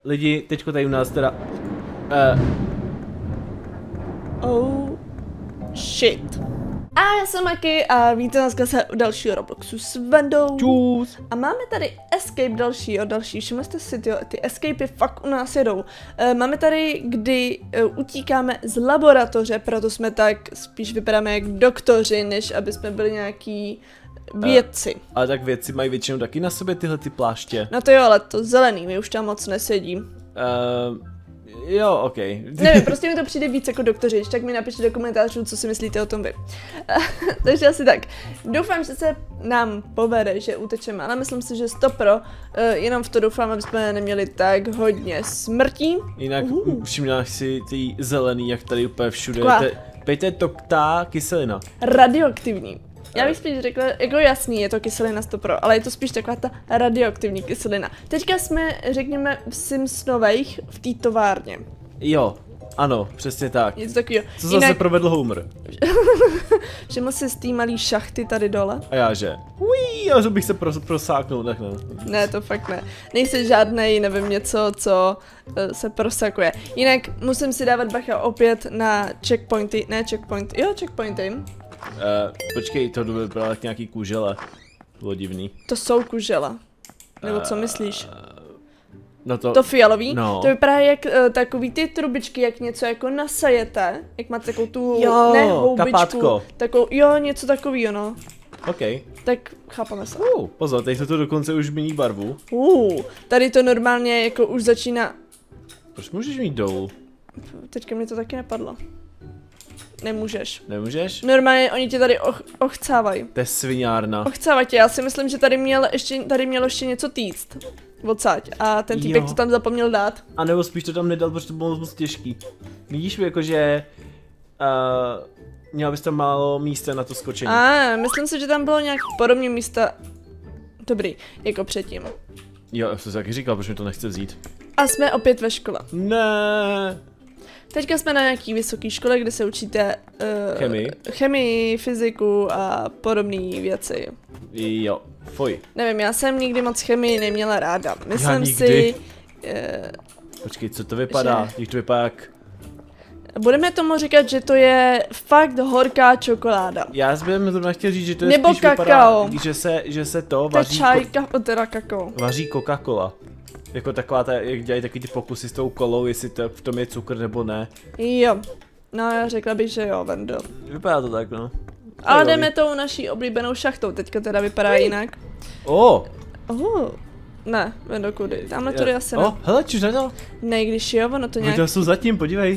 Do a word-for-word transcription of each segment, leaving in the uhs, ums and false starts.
Lidi, teďko tady u nás teda... Uh... Oh shit. A já jsem Maki a víte nás zase u dalšího Robloxu s Vendou. Čus. A máme tady escape další a další, všimli jste si, tyjo, ty escapey fakt u nás jedou. E, máme tady, kdy e, utíkáme z laboratoře, proto jsme tak spíš vypadáme jak doktoři, než aby jsme byli nějaký vědci. Uh, ale tak vědci mají většinou taky na sobě tyhle ty pláště. No to jo, ale to zelený mi už tam moc nesedí. Uh, jo, ok. Nevím, prostě mi to přijde víc jako doktoři, tak mi napište do komentářů, co si myslíte o tom vy. Takže asi tak. Doufám, že se nám povede, že utečeme, ale myslím si, že stopro, uh, jenom v to doufám, aby jsme neměli tak hodně smrtí. Jinak uh. všimnáš si ty zelený, jak tady úplně všude. Taková... Pejte to ta kyselina. Radioaktivní. Já bych spíš řekla, jako jasný, je to kyselina stopro, ale je to spíš taková ta radioaktivní kyselina. Teďka jsme, řekněme, v Simpsonových v té továrně. Jo, ano, přesně tak. Je to takový. Co zase Jinak... provedl Homer? Všiml jsi z té malý šachty tady dole? A já že? Ují, já bych se pros prosáknul, tak ne. Ne, to fakt ne. Nejsi žádnej, nevím, něco, co uh, se prosakuje. Jinak musím si dávat bacha opět na checkpointy, ne checkpointy, jo checkpointy. Uh, počkej, to vypadá jak nějaký kužele. Bylo divný. To jsou kužela. Nebo co myslíš? Uh, no to... To fialový? No. To vypadá jak uh, takový ty trubičky, jak něco jako nasajete. Jak máte takovou tu, jo, ne houbičku. Kapátko. Takovou, jo, něco takovýho, no. OK. Tak chápeme se. Uh, pozor, tady to dokonce už mění barvu. Uh, tady to normálně jako už začíná... Proč můžeš mít dolů? Teďka mi to taky napadlo. Nemůžeš. Nemůžeš? Normálně oni tě tady och, ochcávají. To je sviňárna. Ochcávají tě, já si myslím, že tady měl ještě, tady mělo ještě něco týct. Odsaď. A ten týpek to tam zapomněl dát. A nebo spíš to tam nedal, protože to bylo moc těžký. Vidíš mi jakože... Uh, měl bys tam málo místa na to skočení. A, myslím si, že tam bylo nějak podobně místa. Dobrý, jako předtím. Jo, já jsem si taky říkal, proč mi to nechce vzít. A jsme opět ve škole. Ne. Teďka jsme na nějaký vysoké škole, kde se učíte uh, chemii. chemii, fyziku a podobné věci. Jo, fuj. Nevím, já jsem nikdy moc chemii neměla ráda. Myslím já nikdy. si... Uh, Počkej, co to vypadá? Když to vypadá jak... Budeme tomu říkat, že to je fakt horká čokoláda. Já jsem zrovna chtěl říct, že to je Nebo spíš kakao. vypadá, že se, že se to To vaří... čaj, ko teda kakao. Vaří Coca-Cola. Jako taková ta, jak dělají taky ty pokusy s tou kolou, jestli to, v tom je cukr nebo ne. Jo. No já řekla bych, že jo, Vendo. Vypadá to tak, no. Ale jdeme tou naší oblíbenou šachtou, teďka teda vypadá jinak. Oh. Oh. Ne, Vendo, kudy? Tamhle tudy asi ne. Oh, hele, čiž nedal? Ne, když jo, ono to nějak... Viděl jsou zatím, podívej.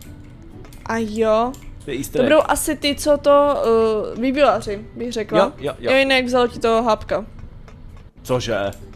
A jo. To je To budou asi ty, co to uh, vývojáři, bych řekla. Jo, jo, jo. Jo, jinak vzalo ti toho hápka. Cože?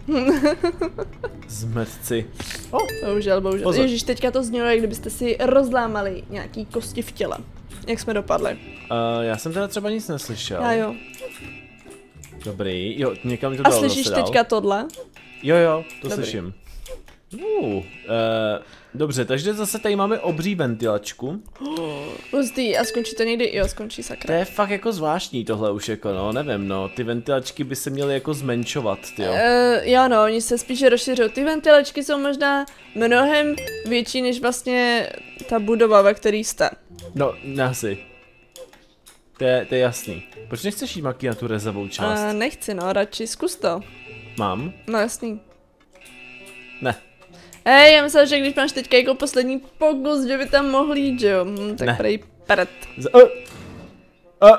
Zmetci. Oh, bohužel, bohužel. Pozor. Ježíš, teďka to znělo, jak kdybyste si rozlámali nějaký kosti v těle. Jak jsme dopadli? Uh, já jsem teda třeba nic neslyšel. Já jo. Dobrý, jo, někam mi to A dalo slyšíš zase teďka tohle? Jo, jo, to Dobrý. slyším. Uh, uh, dobře, takže zase tady máme obří ventilačku. Hustý, a skončí to někdy? Jo, skončí, To sakra. je fakt jako zvláštní tohle už jako, no, nevím, no, ty ventilačky by se měly jako zmenšovat, tyjo. Uh, jo no, oni se spíš rozšiřují. Ty ventilačky jsou možná mnohem větší než vlastně ta budova, ve které jste. No, asi. To je, to je jasný. Proč nechceš jít, Maki, na tu rezavou část? Uh, nechci no, radši zkus to. Mám? No jasný. Ne. Hej, já myslel, že když máš teďka jako poslední pokus, že by tam mohl jít, že jo? Hm, tak ne. prej pret. Z uh. Uh.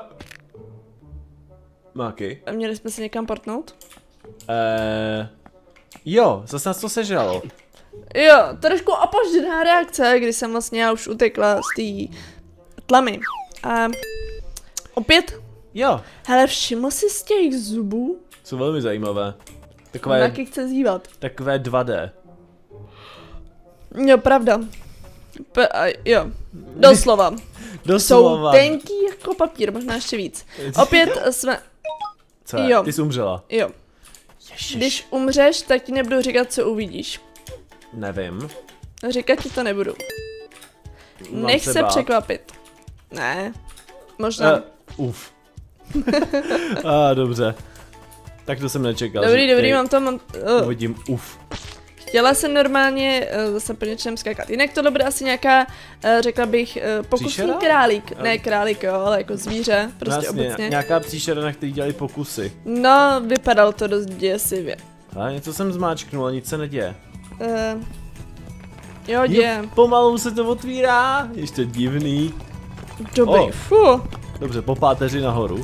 Maki? A měli jsme se někam portnout? Uh. Jo, zase nás to sežralo. Jo, trošku opožděná reakce, kdy jsem vlastně já už utekla z té tlamy. A opět? Jo. Hele, všiml jsi z těch zubů? Jsou velmi zajímavé. Takové, Taky chce zývat. takové dva dé. Jo, pravda. P a, jo, doslova. Doslova. Jsou tenký jako papír, možná ještě víc. Opět jsme... Co je? Jo. Ty jsi umřela. Jo. Ježiš. Když umřeš, tak ti nebudu říkat, co uvidíš. Nevím. Říkat ti to nebudu. Mám Nech se bát. překvapit. Ne. Možná. Uh, uf. A ah, dobře. Tak to jsem nečekal. Dobrý, že dobrý, ty mám to, mám... Uh. Uvidím, uf. chtěla jsem normálně uh, zase po něčem skákat. Jinak tohle bude asi nějaká, uh, řekla bych, uh, pokusný Příšera? králík. Ne králík, jo, ale jako zvíře, prostě Jasně, obecně. nějaká příšera, na který dělali pokusy. No, vypadalo to dost děsivě. A něco jsem zmáčknul, a nic se neděje. Uh, jo, děje. Jo, pomalu se to otvírá, ještě divný. Dobrý, Oh. fu. Dobře, po páteři nahoru.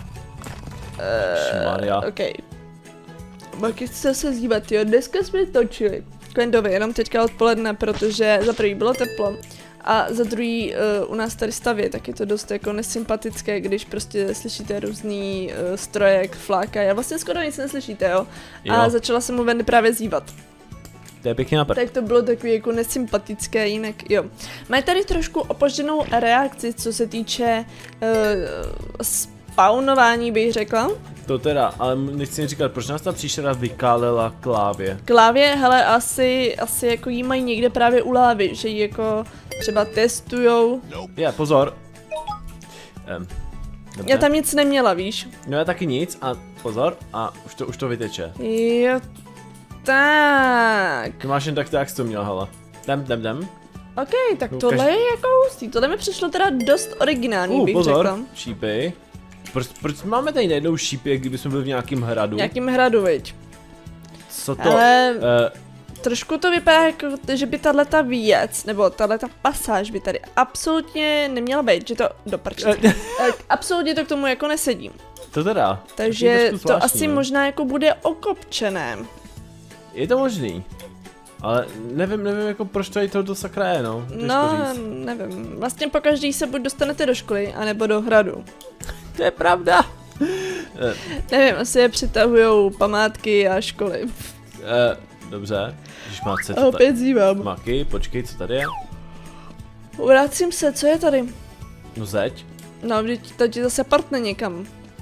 Šmarja. OK. Baky chce se zdívat, jo, dneska jsme točili. Kvendovi, jenom teďka odpoledne, protože za prvý bylo teplo a za druhý uh, u nás tady stavě, tak je to dost jako nesympatické, když prostě slyšíte různý uh, stroje, jak flákají a vlastně skoro nic neslyšíte, jo. Jo. A začala jsem mu Wendy právě zívat. To je pěkně napad. Tak to bylo takový jako nesympatické, jinak jo. Mají tady trošku opožděnou reakci, co se týče uh, spawnování, bych řekla. To teda, ale nechci jen říkat, proč nás ta příšera vykálela klávě? Klávě, hele, asi, asi jako jí mají někde právě u lávy, že ji jako třeba testujou. Je, pozor. Um, Já tam nic neměla, víš? No já taky nic a pozor, a už to, už to vyteče. Jo, tak. Ty máš jen tak, tak jsi to měl, hele. Jdem, jdem, jdem. OK, tak No, tohle každý- je jako hustý, tohle mi přišlo teda dost originální, Uh, bych pozor, řekla. šípy. Proč, proč máme tady najednou šípy, jak kdybychom byli v nějakém hradu? Nějakým hradu, viď? Co to? Ale Uh, trošku to vypadá jako, že by tahleta věc, nebo tahleta pasáž by tady absolutně neměla být, že to do prčky. Eh, Absolutně to k tomu jako nesedí. to teda. Takže Taky trošku to zvláštní, asi no. možná jako bude okopčené. Je to možný. Ale nevím, nevím jako proč tady to do sakra je, no. Těžko No, říct. nevím. Vlastně po každý se buď dostanete do školy, anebo do hradu. To je pravda. Eh, Nevím, asi je přitahujou památky a školy. eh, dobře. Když má se A opět zívám. Maky, počkej, co tady je? Vracím se, co je tady? No zeď. No, vždyť to ti zase portne někam.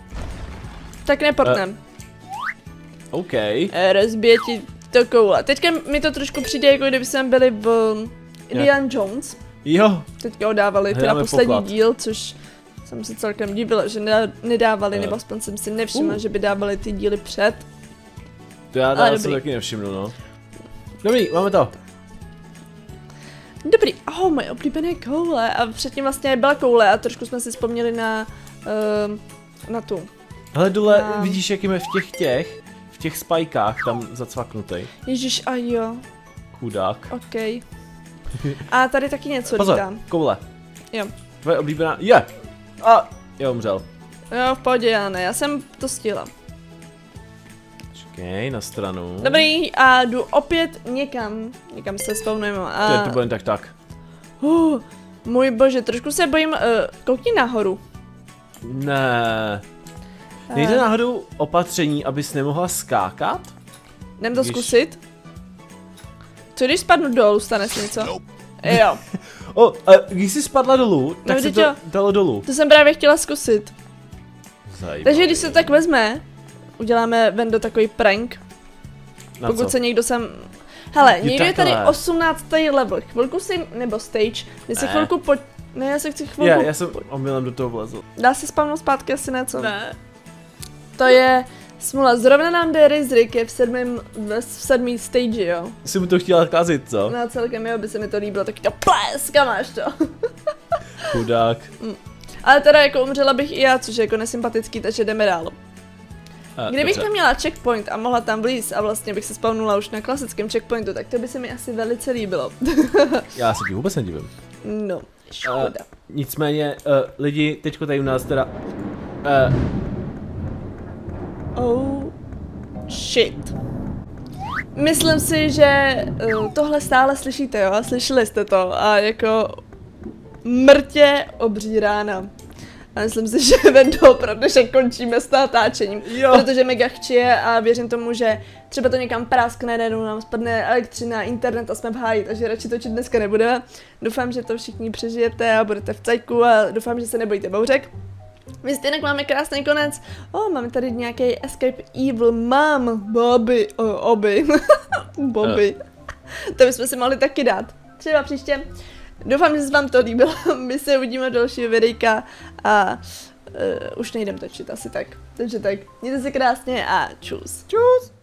Tak neportnem. OK. E, rozbije ti to koule. Teďka mi to trošku přijde, jako kdyby jsme byli v Indiana Jones. Jo. Teďka ho dávali teda Hledáme poslední poklad. díl, což jsem se celkem divila, že nedá- nedávali, Eh. nebo aspoň jsem si nevšimla, Uh. že by dávali ty díly před. To já Ale dál se dobrý. taky nevšimnu, no. Dobrý, máme to. Dobrý, oh, moje oblíbené koule. A předtím vlastně byla koule a trošku jsme si vzpomněli na, uh, na tu. Hele, dole Já- vidíš, jak jíme v těch těch, v těch spajkách tam zacvaknutej. Ježíš, a jo, Chudák. ok. A tady taky něco Pozor, lítá. koule. Jo. Tvoje oblíbená, je! A, je umřel. Jo, v pohodě, já ne, já jsem to stihla. Počkej, na stranu. Dobrý, a jdu opět někam, někam se spawnujeme To a... je, to bude tak tak. Uh, můj bože, trošku se bojím, uh, koukni nahoru. Ne. Eh, Nejde náhodou opatření, abys nemohla skákat? Jdem to Když- zkusit? Co když spadnu dolů, stane se něco? Jo, O, a když jsi spadla dolů, tak No, se vždyť to jo. dalo dolů. to jsem právě chtěla zkusit. Zajímavý. Takže když se to tak vezme, uděláme Vendo takový prank, Na pokud co? se někdo sem... Hele, Jo, někdo je tady takhle. osmnáctý level, chvilku si, nebo stage, my si Ne. chvilku po... Ne, já se chci chvilku... Je, já jsem omylem do toho vlezl. Dá se spavnout zpátky, asi ne, co? Ne. To je smula, zrovna nám jde Rizrik, je v sedmém, v sedmý stage, jo. Jsi mu to chtěla kazit, co? No celkem jo, by se mi to líbilo, taky to pleska máš to. Chudák. Ale teda jako umřela bych i já, což je jako nesympatický, takže jdeme dál. A, Kdybych dobře. tam měla checkpoint a mohla tam vlíz a vlastně bych se spawnula už na klasickém checkpointu, tak to by se mi asi velice líbilo. Já se ti vůbec nedivím. No, škoda. Nicméně, uh, lidi, teďko tady u nás teda... Uh, Oh, shit. Myslím si, že uh, tohle stále slyšíte, jo? Slyšeli jste to a jako mrtě obří rána. A myslím si, že Vendo, protože končíme s natáčením, Jo. protože mega chčije a věřím tomu, že třeba to někam práskne, najednou nám spadne elektřina, internet a jsme v háji, takže radši točit dneska nebudeme. Doufám, že to všichni přežijete a budete v cajku a doufám, že se nebojíte bouřek. My stejně máme krásný konec. O, oh, máme tady nějaký Escape Evil Mom, Bobby, oh, Oby, Bobby. To bychom si mohli taky dát. Třeba příště. Doufám, že se vám to líbilo. My se uvidíme do dalšího videjka a uh, už nejdem točit asi tak. Takže tak, mějte se krásně a čus. čus.